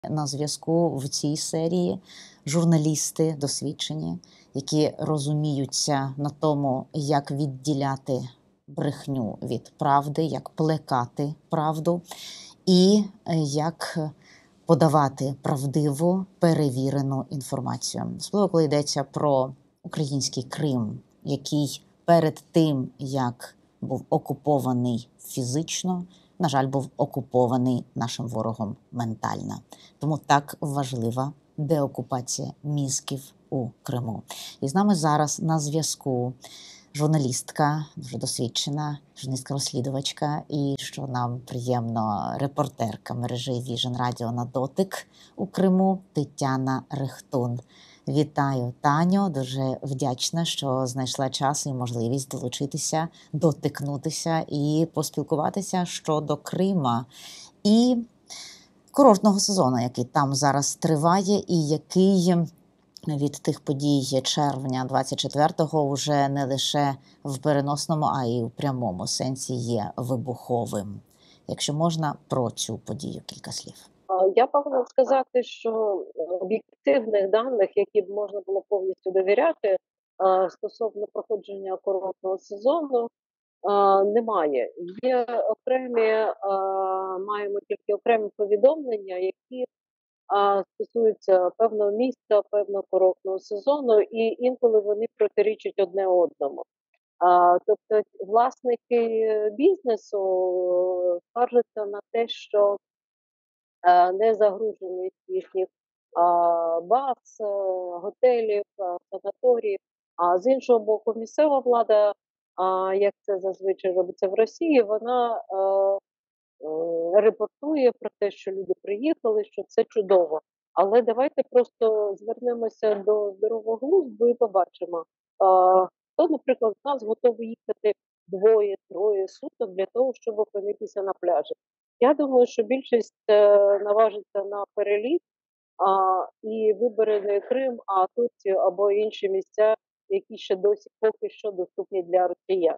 На зв'язку в цій серії журналісти досвідчені, які розуміються на тому, як відділяти брехню від правди, як плекати правду і як подавати правдиву, перевірену інформацію. Особливо, коли йдеться про український Крим, який перед тим, як був окупований фізично, на жаль, був окупований нашим ворогом ментально. Тому так важлива деокупація мізків у Криму. І з нами зараз на зв'язку журналістка, дуже досвідчена, журналістка-розслідувачка і, що нам приємно, репортерка мережі Vision Radio на дотик у Криму Тетяна Рихтун. Вітаю, Таню, дуже вдячна, що знайшла час і можливість долучитися, дотикнутися і поспілкуватися щодо Крима і курортного сезону, який там зараз триває і який від тих подій червня 24-го вже не лише в переносному, а й у прямому сенсі є вибуховим. Якщо можна, про цю подію кілька слів. Я повинна сказати, що об'єктивних даних, які б можна було повністю довіряти стосовно проходження курортного сезону, немає. Є окремі, маємо тільки окремі повідомлення, які стосуються певного місця, певного курортного сезону, і інколи вони протирічать одне одному. Тобто власники бізнесу скаржаться на те, що незагруженість їхніх баз, готелів, санаторіїв. А з іншого боку, місцева влада, як це зазвичай робиться в Росії, вона репортує про те, що люди приїхали, що це чудово. Але давайте просто звернемося до здорового глузду і побачимо, хто, наприклад, з нас готовий їхати двоє-троє суток для того, щоб опинитися на пляжі. Я думаю, що більшість наважиться на переліт і вибере не Крим, а Турцію або інші місця, які ще досі поки що доступні для росіян.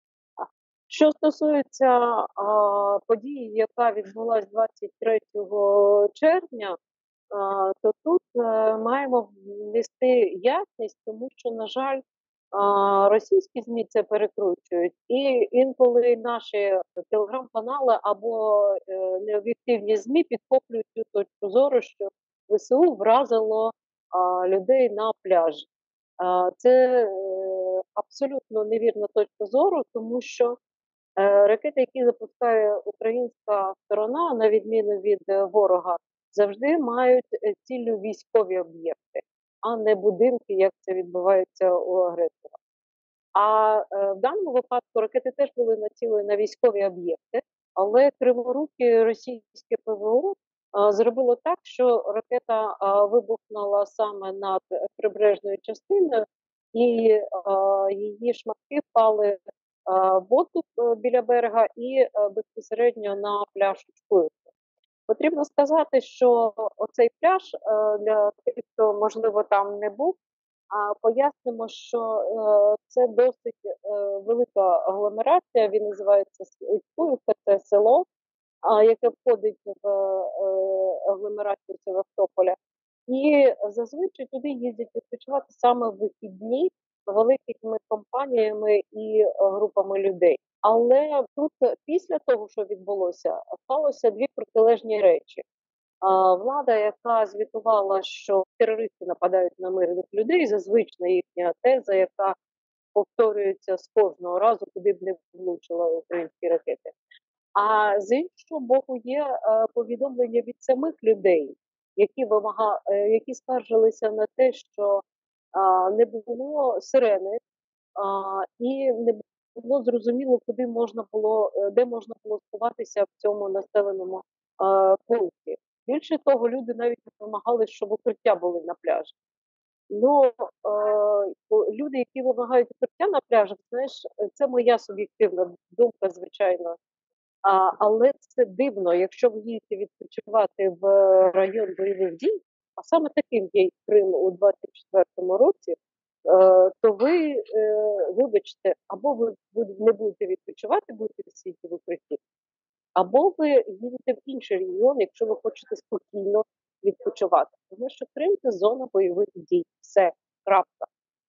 Що стосується події, яка відбулася 23 червня, то тут маємо внести ясність, тому що, на жаль, російські ЗМІ це перекручують, і інколи наші телеграм-канали або необ'єктивні ЗМІ підхоплюють цю точку зору, що ВСУ вразило людей на пляжі. Це абсолютно невірна точка зору, тому що ракети, які запускає українська сторона, на відміну від ворога, завжди мають ціллю військові об'єкти, а не будинки, як це відбувається у агресора. А в даному випадку ракети теж були націлені на військові об'єкти, але криворуке російське ПВО зробило так, що ракета вибухнула саме над прибережною частиною, і її шматки впали в воду біля берега і безпосередньо на пляж Чкуївка. Потрібно сказати, що оцей пляж, для тих, хто, можливо, там не був, пояснимо, що це досить велика агломерація, він називається Чкуївка, це село, яке входить в агломерацію Севастополя. І зазвичай туди їздять відпочивати саме в вихідні великими компаніями і групами людей. Але тут після того, що відбулося, сталося дві протилежні речі. Влада, яка звітувала, що терористи нападають на мирних людей, зазвичай їхня теза, яка повторюється з кожного разу, куди б не влучила українські ракети. А з іншого боку, є повідомлення від самих людей, які скаржилися на те, що не було сирени, і не було зрозуміло, де можна було сховатися в цьому населеному пункті. Більше того, люди навіть вимагали, щоб укриття були на пляжі. Ну, люди, які вимагають укриття на пляжах, знаєш, це моя суб'єктивна думка, звичайно. Але це дивно, якщо ви їдете відпочивати в район бойових дій, а саме таким є Крим у 24-му році, то ви, вибачте, або ви не будете відпочивати, будете сидіти в укритті, або ви їдете в інший регіон, якщо ви хочете спокійно відпочивати. Тому що Крим – це зона бойових дій. Все, крапка.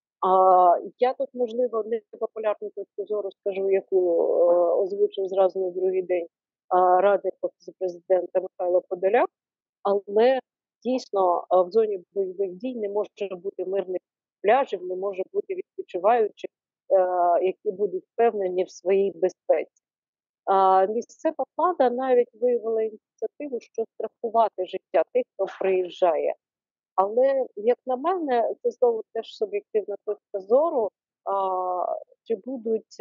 Я тут, можливо, непопулярну точку зору скажу, яку озвучив зразу на другий день радник Офісу Президента Михайло Подоляк, але дійсно в зоні бойових дій не може бути мирних пляжів, не може бути відпочиваючих, які будуть впевнені в своїй безпеці. Місцева влада навіть виявила ініціативу, що страхувати життя тих, хто приїжджає. Але, як на мене, це знову теж суб'єктивна точка зору, чи будуть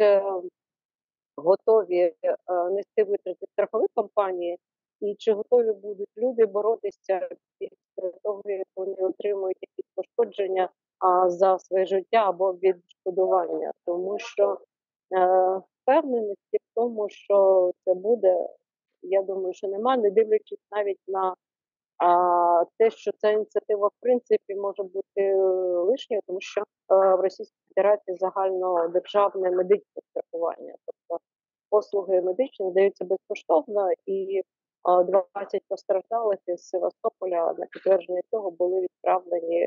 готові нести витрати страхові компанії, і чи готові будуть люди боротися після того, як вони отримують якісь пошкодження за своє життя або відшкодування. Тому що впевненості в тому, що це буде, я думаю, що нема, не дивлячись навіть на те, що ця ініціатива в принципі може бути лишньою, тому що в Російській Федерації загальнодержавне медичне страхування, тобто послуги медичні надаються безкоштовно, і 20 постраждалих із Севастополя на підтвердження цього були відправлені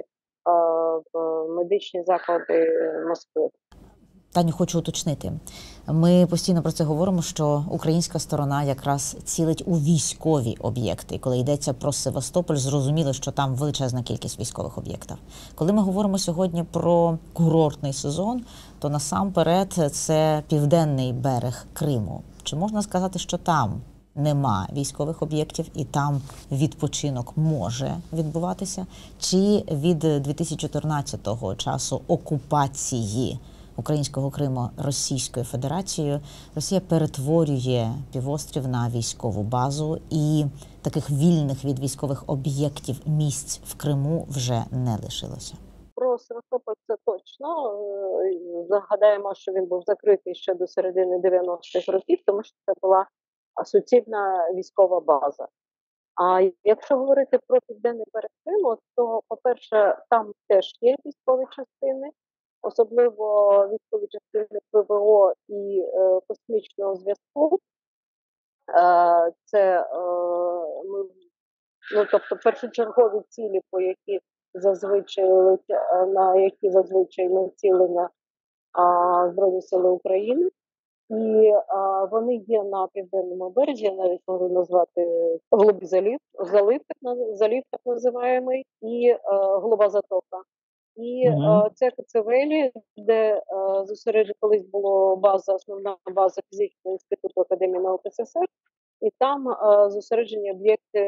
в медичні заклади Москви. Таню, хочу уточнити. Ми постійно про це говоримо, що українська сторона якраз цілить у військові об'єкти. І коли йдеться про Севастополь, зрозуміло, що там величезна кількість військових об'єктів. Коли ми говоримо сьогодні про курортний сезон, то насамперед це південний берег Криму. Чи можна сказати, що там нема військових об'єктів і там відпочинок може відбуватися? Чи від 2014 часу окупації українського Криму Російською Федерацією Росія перетворює півострів на військову базу, і таких вільних від військових об'єктів місць в Криму вже не лишилося? Про Севастополь це точно. Загадаємо, що він був закритий ще до середини 90-х років, тому що це була суцільна військова база. А якщо говорити про південний берег Криму, то, по-перше, там теж є військові частини, особливо військові частини ПВО і космічного зв'язку. Це тобто першочергові цілі, на які зазвичай націлена Збройні Сили України. І вони є на південному березі, я навіть можу назвати Голубий залив так називаємий, і Голуба затока. І це Коцевелі, де колись була основна база фізичного інституту Академії наук СССР, і там зосереджені об'єкти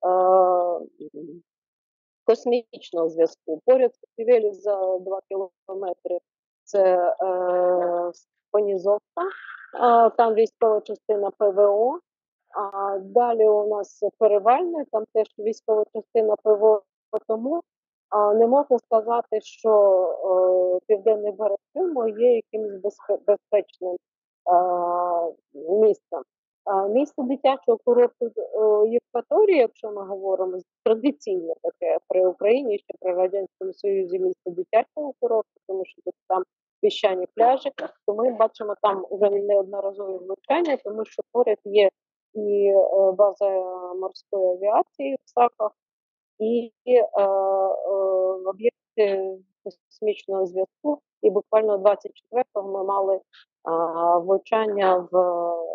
космічного зв'язку. Поряд з Коцевелі за 2 кілометри це Понізовка, там військова частина ПВО. Далі у нас Перевальне, там теж військова частина ПВО, тому не можна сказати, що південний берег Криму є якимось безпечним містом. Місто дитячого курорту Євпаторії, якщо ми говоримо, традиційне таке при Україні, ще при Радянському Союзі місто дитячого курорту, тому що тут там піщані пляжі, то ми бачимо там вже неодноразові влучання, тому що поряд є і база морської авіації в Саках, і об'єкти космічного зв'язку. І буквально 24-го ми мали влучання в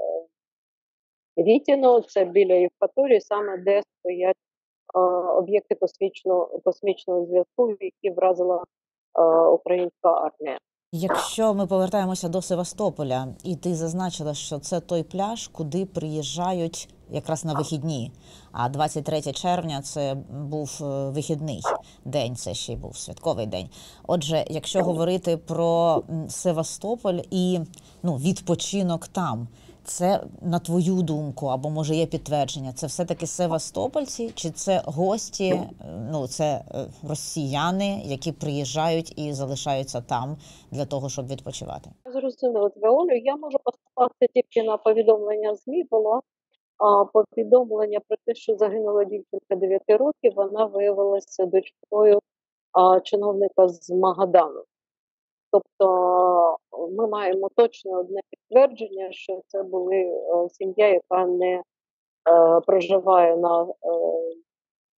Вітіно, це біля Євпаторії, саме де стоять об'єкти космічного зв'язку, які вразила українська армія. Якщо ми повертаємося до Севастополя, і ти зазначила, що це той пляж, куди приїжджають якраз на вихідні, а 23 червня це був вихідний день, це ще й був святковий день. Отже, якщо говорити про Севастополь і відпочинок там, це, на твою думку, або може є підтвердження, це все-таки севастопольці, чи це гості, це росіяни, які приїжджають і залишаються там для того, щоб відпочивати? Зрозуміло тебе, Олю. Я можу послати тільки на повідомлення ЗМІ. Було повідомлення про те, що загинула дівчинка 9 років, вона виявилася дочкою чиновника з Магадану. Тобто ми маємо точно одне підтвердження, що це були сім'я, яка не проживає на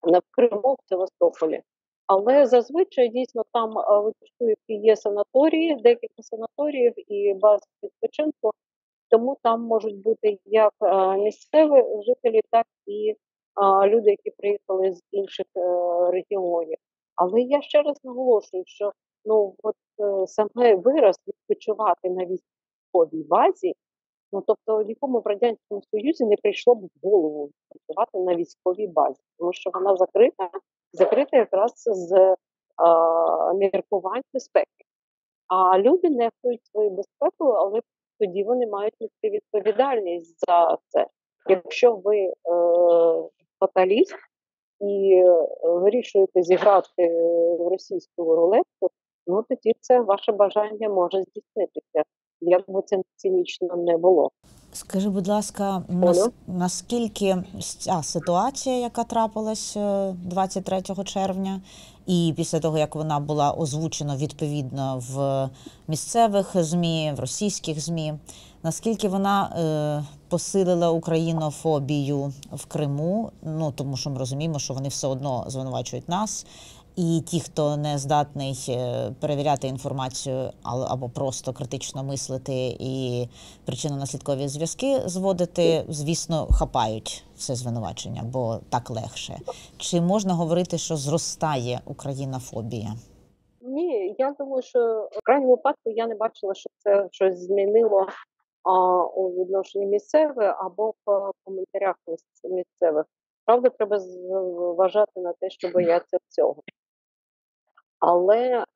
в Криму, в Севастополі. Але зазвичай дійсно там ви чуєте, є санаторії, декілька санаторіїв і бази відпочинку, тому там можуть бути як місцеві жителі, так і люди, які приїхали з інших регіонів. Але я ще раз наголошую, що саме вираз відпочивати на військовій базі, ну тобто нікому в Радянському Союзі не прийшло б в голову відпочивати на військовій базі, тому що вона закрита якраз з міркувань безпеки. А люди нехтують свою безпеку, але тоді вони мають нести відповідальність за це. Якщо ви фаталіст і вирішуєте зіграти в російську рулетку, ну тоді це ваше бажання може здійснитися, як би це цинічно не було. Скажи, будь ласка, наскільки ця ситуація, яка трапилась 23 червня, і після того, як вона була озвучена відповідно в місцевих ЗМІ, в російських ЗМІ, наскільки вона посилила українофобію в Криму? Ну, тому що ми розуміємо, що вони все одно звинувачують нас. І ті, хто не здатний перевіряти інформацію або просто критично мислити і причинно-наслідкові зв'язки зводити, звісно, хапають це звинувачення, бо так легше. Чи можна говорити, що зростає українофобія? Ні, я думаю, що в крайньому випадку я не бачила, що це щось змінило у відношенні місцевих або в коментарях місцевих. Правда, треба зважати на те, що бояться цього. Але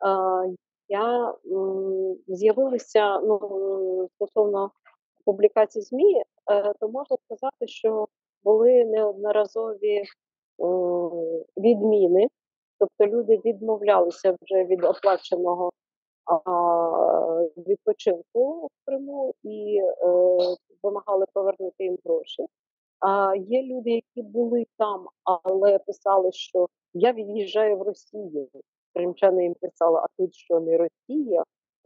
з'явилися стосовно публікацій ЗМІ, то можна сказати, що були неодноразові відміни, тобто люди відмовлялися вже від оплаченого відпочинку в Криму і вимагали повернути їм гроші. Є люди, які були там, але писали, що я від'їжджаю в Росію. Кримчани їм писали, а тут що, не Росія?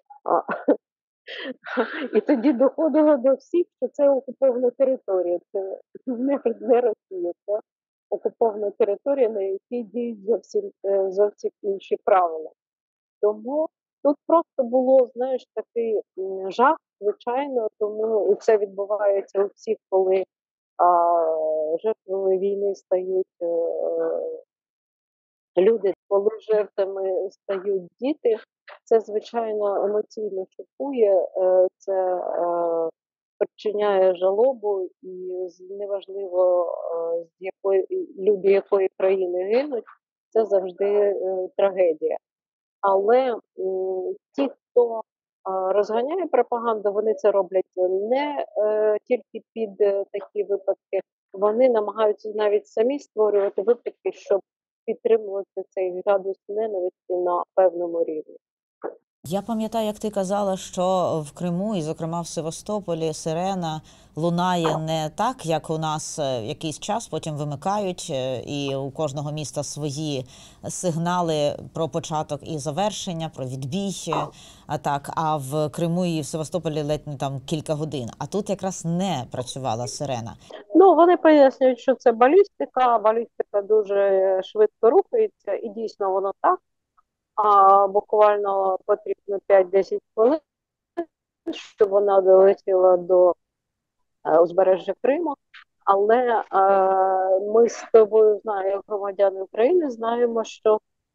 І тоді доходило до всіх, що це окупована територія. Це не Росія, це окупована територія, на якій діють зовсім інші правила. Тому тут просто було, знаєш, такий жах, звичайно, тому це відбувається у всіх, коли жертвами війни стають люди, коли жертвами стають діти, це, звичайно, емоційно шокує, це причиняє жалобу, і неважливо, люди якої країни гинуть, це завжди трагедія. Але ті, хто розганяє пропаганду, вони це роблять не тільки під такі випадки, вони намагаються навіть самі створювати випадки, щоб підтримувати цей градус ненависті на певному рівні. Я пам'ятаю, як ти казала, що в Криму, і зокрема в Севастополі, сирена лунає не так, як у нас якийсь час, потім вимикають, і у кожного міста свої сигнали про початок і завершення, про відбій атак, а в Криму і в Севастополі ледь не там кілька годин. А тут якраз не працювала сирена. Ну, вони пояснюють, що це балістика дуже швидко рухається, і дійсно воно так. Буквально потрібно 5-10 хвилин, щоб вона долетіла до узбережжя Криму. Але ми з тобою, як громадяни України, знаємо, що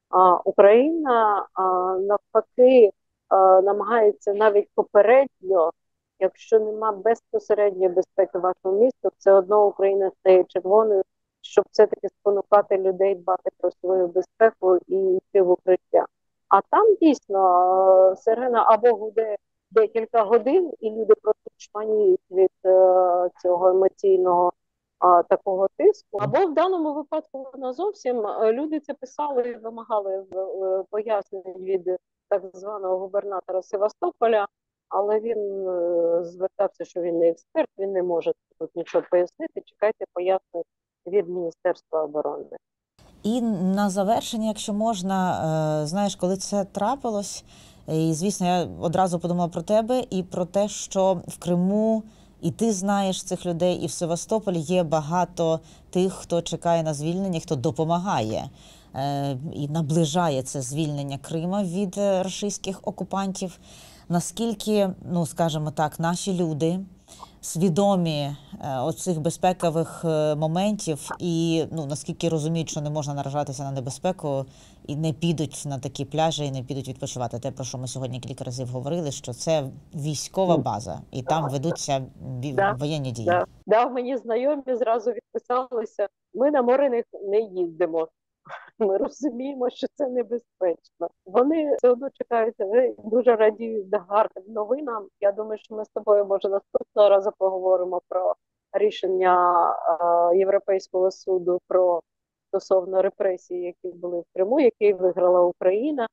Україна навпаки намагається навіть попередньо, якщо нема безпосередньої безпеки вашого міста, все одно Україна стає червоною, щоб все-таки спонукати людей дбати про свою безпеку і йти в укриття. А там дійсно сирена або гуде декілька годин, і люди просто чманіють від цього емоційного такого тиску. Або в даному випадку вона зовсім, люди це писали і вимагали пояснень від так званого губернатора Севастополя, але він звертався, що він не експерт, він не може тут нічого пояснити, чекайте пояснень від Міністерства оборони. І на завершення, якщо можна, знаєш, коли це трапилось, і, звісно, я одразу подумала про тебе і про те, що в Криму І ти знаєш цих людей, і в Севастополі є багато тих, хто чекає на звільнення, хто допомагає і наближає це звільнення Крима від російських окупантів. Наскільки, ну скажімо так, наші люди свідомі оцих безпекових моментів і наскільки розуміють, що не можна наражатися на небезпеку і не підуть на такі пляжі, і не підуть відпочивати. Те, про що ми сьогодні кілька разів говорили, що це військова база, і там ведуться воєнні дії. Да, мені знайомі зразу відписалися, ми на море не їздимо. Ми розуміємо, що це небезпечно. Вони все одно чекають, дуже радіють гарним новинам. Я думаю, що ми з тобою, може, наступного разу поговоримо про рішення Європейського суду стосовно репресій, які були в Криму, який виграла Україна.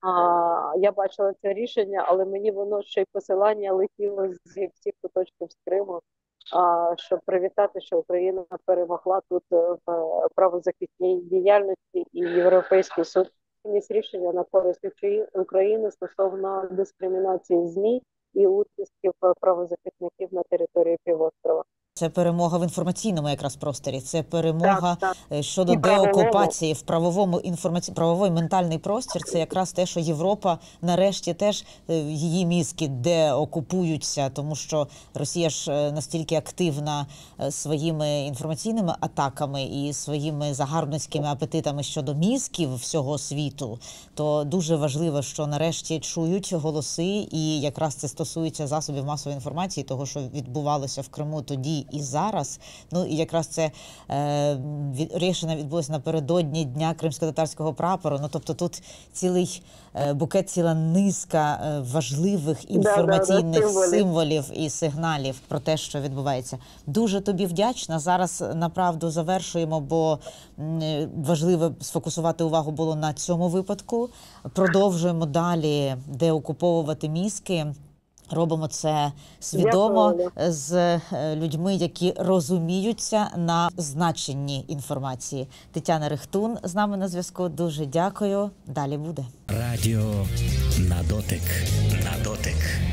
Я бачила це рішення, але мені воно ще й посилання летіло зі всіх куточків з Криму, щоб привітати, що Україна перемогла тут в правозахисній діяльності, і Європейський суд виніс рішення на користь України стосовно дискримінації ЗМІ і утисків правозахисників на території півострова. Це перемога в інформаційному якраз просторі, це перемога щодо І деокупації в правовий ментальний простір. Це якраз те, що Європа нарешті теж її мізки деокупуються, тому що Росія ж настільки активна своїми інформаційними атаками і своїми загарбницькими апетитами щодо мізків всього світу, то дуже важливо, що нарешті чують голоси, і якраз це стосується засобів масової інформації, того, що відбувалося в Криму тоді і зараз. Ну і якраз це рішення відбулося напередодні Дня кримсько-татарського прапору. Ну тобто тут цілий букет, ціла низка важливих інформаційних символів і сигналів про те, що відбувається. Дуже тобі вдячна. Зараз, направду, завершуємо, бо важливо сфокусувати увагу було на цьому випадку. Продовжуємо далі деокуповувати мізки. Робимо це свідомо з людьми, які розуміються на значенні інформації. Тетяна Рихтун з нами на зв'язку. Дуже дякую. Далі буде. Радіо на дотик. На дотик.